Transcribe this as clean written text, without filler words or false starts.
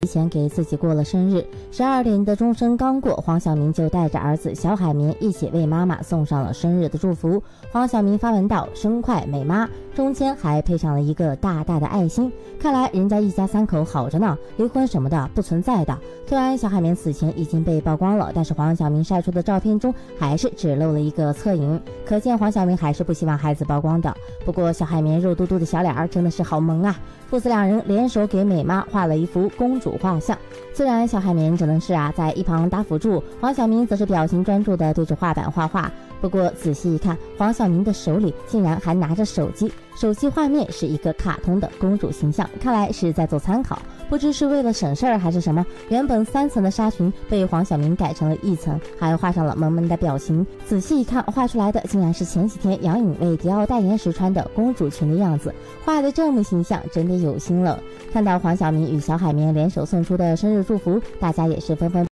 提前给自己过了生日，12点的钟声刚过，黄晓明就带着儿子小海绵一起为妈妈送上了生日的祝福。黄晓明发文道：“生快美妈”，中间还配上了一个大大的爱心。看来人家一家3口好着呢，离婚什么的不存在的。虽然小海绵此前已经被曝光了，但是黄晓明晒出的照片中还是只露了一个侧影，可见黄晓明还是不希望孩子曝光的。不过小海绵肉嘟嘟的小脸儿真的是好萌啊！父子2人联手给美妈画了一幅公主画像。虽然小海绵只能是在一旁打辅助，黄晓明则是表情专注地对着画板画画。不过仔细一看，黄晓明的手里竟然还拿着手机，手机画面是一个卡通的公主形象，看来是在做参考。不知是为了省事儿还是什么，原本3层的纱裙被黄晓明改成了1层，还画上了萌萌的表情。仔细一看，画出来的竟然是前几天杨颖为迪奥代言时穿的公主裙的样子，画的这么形象，真的有心了。看到黄晓明与小海绵联手送出的生日祝福，大家也是纷纷